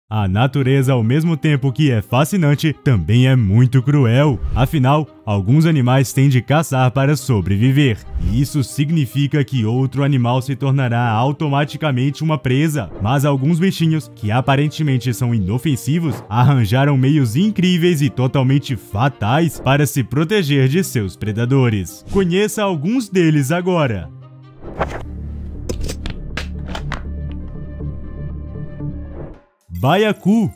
A natureza, ao mesmo tempo que é fascinante, também é muito cruel. Afinal, alguns animais têm de caçar para sobreviver. E isso significa que outro animal se tornará automaticamente uma presa. Mas alguns bichinhos, que aparentemente são inofensivos, arranjaram meios incríveis e totalmente fatais para se proteger de seus predadores. Conheça alguns deles agora. Baiacu.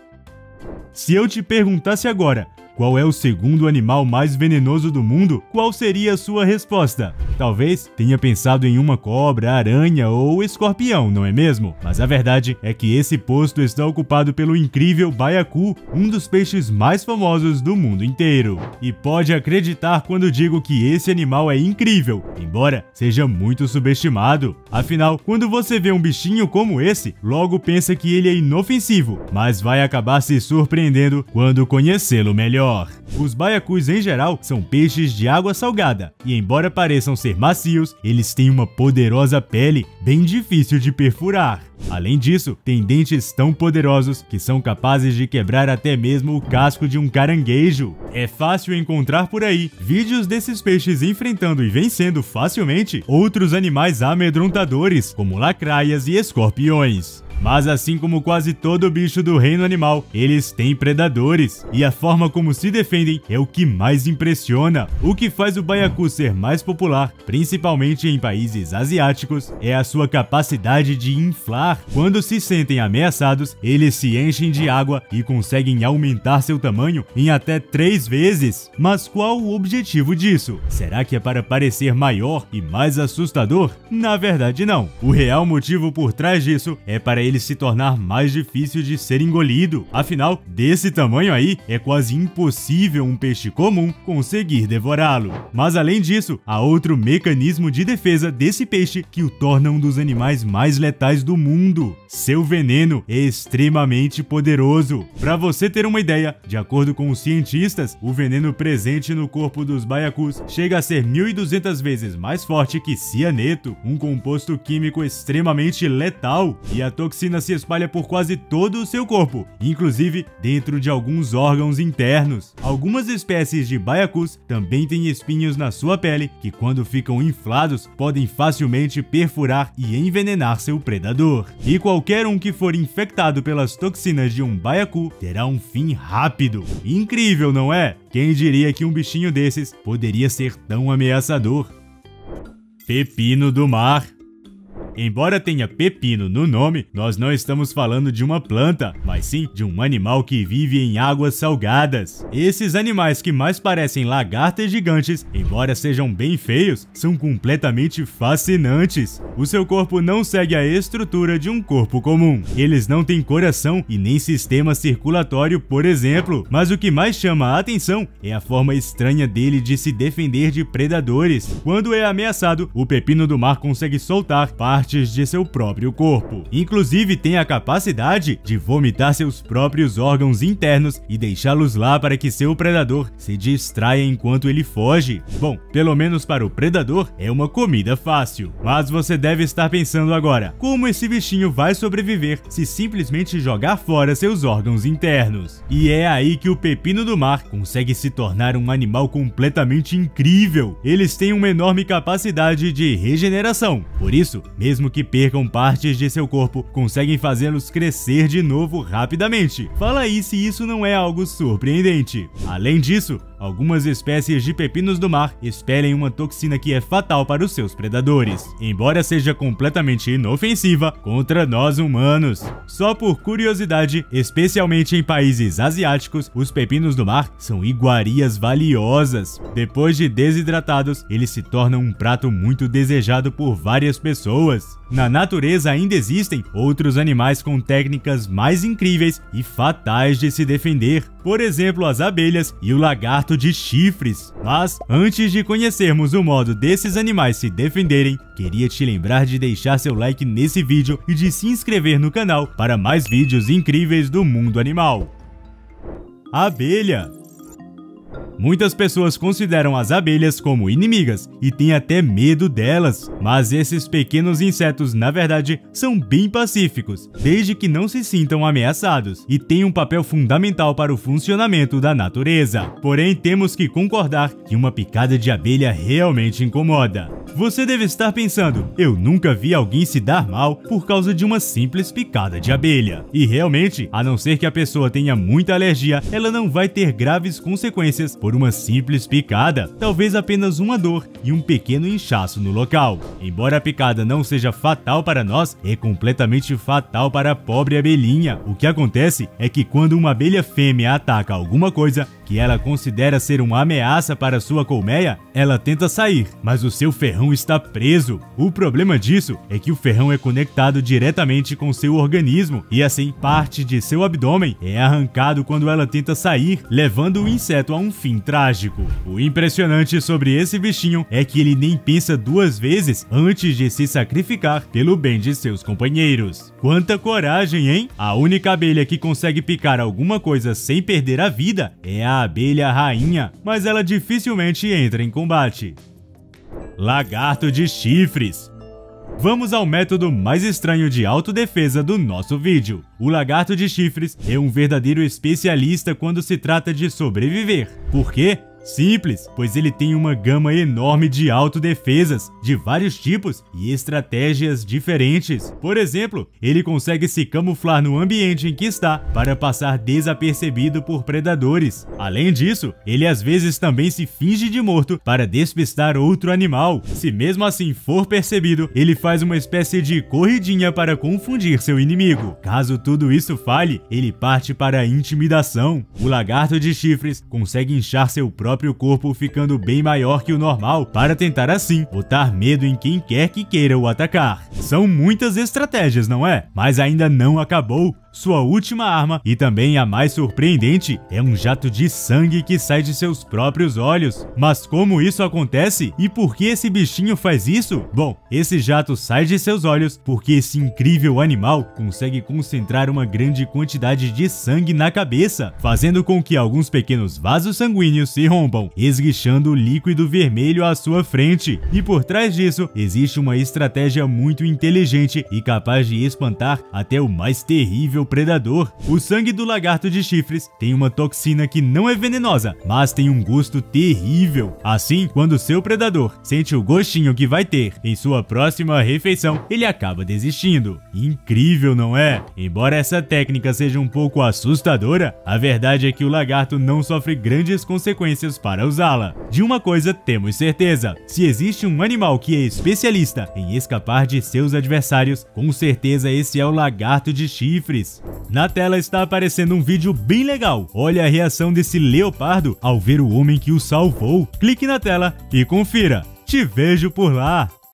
Se eu te perguntasse agora qual é o segundo animal mais venenoso do mundo, qual seria a sua resposta? Talvez tenha pensado em uma cobra, aranha ou escorpião, não é mesmo? Mas a verdade é que esse posto está ocupado pelo incrível baiacu, um dos peixes mais famosos do mundo inteiro. E pode acreditar quando digo que esse animal é incrível, embora seja muito subestimado. Afinal, quando você vê um bichinho como esse, logo pensa que ele é inofensivo, mas vai acabar se surpreendendo quando conhecê-lo melhor. Os baiacus em geral são peixes de água salgada e, embora pareçam ser macios, eles têm uma poderosa pele bem difícil de perfurar. Além disso, têm dentes tão poderosos que são capazes de quebrar até mesmo o casco de um caranguejo. É fácil encontrar por aí vídeos desses peixes enfrentando e vencendo facilmente outros animais amedrontadores, como lacraias e escorpiões. Mas assim como quase todo bicho do reino animal, eles têm predadores, e a forma como se defendem é o que mais impressiona. O que faz o baiacu ser mais popular, principalmente em países asiáticos, é a sua capacidade de inflar. Quando se sentem ameaçados, eles se enchem de água e conseguem aumentar seu tamanho em até 3 vezes. Mas qual o objetivo disso? Será que é para parecer maior e mais assustador? Na verdade não. O real motivo por trás disso é para ele se tornar mais difícil de ser engolido. Afinal, desse tamanho aí, é quase impossível um peixe comum conseguir devorá-lo. Mas além disso, há outro mecanismo de defesa desse peixe que o torna um dos animais mais letais do mundo. Seu veneno é extremamente poderoso. Para você ter uma ideia, de acordo com os cientistas, o veneno presente no corpo dos baiacus chega a ser 1.200 vezes mais forte que cianeto, um composto químico extremamente letal, e a toxina se espalha por quase todo o seu corpo, inclusive dentro de alguns órgãos internos. Algumas espécies de baiacus também têm espinhos na sua pele que, quando ficam inflados, podem facilmente perfurar e envenenar seu predador. E qualquer um que for infectado pelas toxinas de um baiacu terá um fim rápido. Incrível, não é? Quem diria que um bichinho desses poderia ser tão ameaçador? Pepino do mar. Embora tenha pepino no nome, nós não estamos falando de uma planta, mas sim de um animal que vive em águas salgadas. Esses animais que mais parecem lagartas gigantes, embora sejam bem feios, são completamente fascinantes. O seu corpo não segue a estrutura de um corpo comum. Eles não têm coração e nem sistema circulatório, por exemplo, mas o que mais chama a atenção é a forma estranha dele de se defender de predadores. Quando é ameaçado, o pepino do mar consegue soltar partes de seu próprio corpo. Inclusive, tem a capacidade de vomitar seus próprios órgãos internos e deixá-los lá para que seu predador se distraia enquanto ele foge. Bom, pelo menos para o predador é uma comida fácil. Mas você deve estar pensando agora, como esse bichinho vai sobreviver se simplesmente jogar fora seus órgãos internos? E é aí que o pepino do mar consegue se tornar um animal completamente incrível. Eles têm uma enorme capacidade de regeneração. Por isso, mesmo que percam partes de seu corpo, conseguem fazê-los crescer de novo rapidamente. Fala aí se isso não é algo surpreendente. Além disso, algumas espécies de pepinos do mar expelem uma toxina que é fatal para os seus predadores, embora seja completamente inofensiva contra nós humanos. Só por curiosidade, especialmente em países asiáticos, os pepinos do mar são iguarias valiosas. Depois de desidratados, eles se tornam um prato muito desejado por várias pessoas. Na natureza ainda existem outros animais com técnicas mais incríveis e fatais de se defender, por exemplo, as abelhas e o lagarto de chifres. Mas antes de conhecermos o modo desses animais se defenderem, queria te lembrar de deixar seu like nesse vídeo e de se inscrever no canal para mais vídeos incríveis do mundo animal. Abelha. Muitas pessoas consideram as abelhas como inimigas e têm até medo delas, mas esses pequenos insetos, na verdade, são bem pacíficos, desde que não se sintam ameaçados, e têm um papel fundamental para o funcionamento da natureza. Porém, temos que concordar que uma picada de abelha realmente incomoda. Você deve estar pensando, eu nunca vi alguém se dar mal por causa de uma simples picada de abelha. E realmente, a não ser que a pessoa tenha muita alergia, ela não vai ter graves consequências por uma simples picada, talvez apenas uma dor e um pequeno inchaço no local. Embora a picada não seja fatal para nós, é completamente fatal para a pobre abelhinha. O que acontece é que quando uma abelha fêmea ataca alguma coisa que ela considera ser uma ameaça para sua colmeia, ela tenta sair, mas o seu ferrão está preso. O problema disso é que o ferrão é conectado diretamente com seu organismo e assim parte de seu abdômen é arrancado quando ela tenta sair, levando o inseto a um fim trágico. O impressionante sobre esse bichinho é que ele nem pensa duas vezes antes de se sacrificar pelo bem de seus companheiros. Quanta coragem, hein? A única abelha que consegue picar alguma coisa sem perder a vida é a abelha rainha, mas ela dificilmente entra em combate. Lagarto de chifres. Vamos ao método mais estranho de autodefesa do nosso vídeo. O lagarto de chifres é um verdadeiro especialista quando se trata de sobreviver. Por quê? Simples, pois ele tem uma gama enorme de autodefesas, de vários tipos e estratégias diferentes. Por exemplo, ele consegue se camuflar no ambiente em que está para passar desapercebido por predadores. Além disso, ele às vezes também se finge de morto para despistar outro animal. Se mesmo assim for percebido, ele faz uma espécie de corridinha para confundir seu inimigo. Caso tudo isso falhe, ele parte para a intimidação. O lagarto de chifres consegue inchar seu próprio corpo ficando bem maior que o normal para tentar assim botar medo em quem quer que queira o atacar. São muitas estratégias, não é? Mas ainda não acabou. Sua última arma, e também a mais surpreendente, é um jato de sangue que sai de seus próprios olhos. Mas como isso acontece? E por que esse bichinho faz isso? Bom, esse jato sai de seus olhos porque esse incrível animal consegue concentrar uma grande quantidade de sangue na cabeça, fazendo com que alguns pequenos vasos sanguíneos se rompam, esguichando o líquido vermelho à sua frente. E por trás disso, existe uma estratégia muito inteligente e capaz de espantar até o mais terrível predador. O sangue do lagarto de chifres tem uma toxina que não é venenosa, mas tem um gosto terrível. Assim, quando seu predador sente o gostinho que vai ter em sua próxima refeição, ele acaba desistindo. Incrível, não é? Embora essa técnica seja um pouco assustadora, a verdade é que o lagarto não sofre grandes consequências para usá-la. De uma coisa temos certeza: se existe um animal que é especialista em escapar de seus adversários, com certeza esse é o lagarto de chifres. Na tela está aparecendo um vídeo bem legal. Olha a reação desse leopardo ao ver o homem que o salvou. Clique na tela e confira. Te vejo por lá!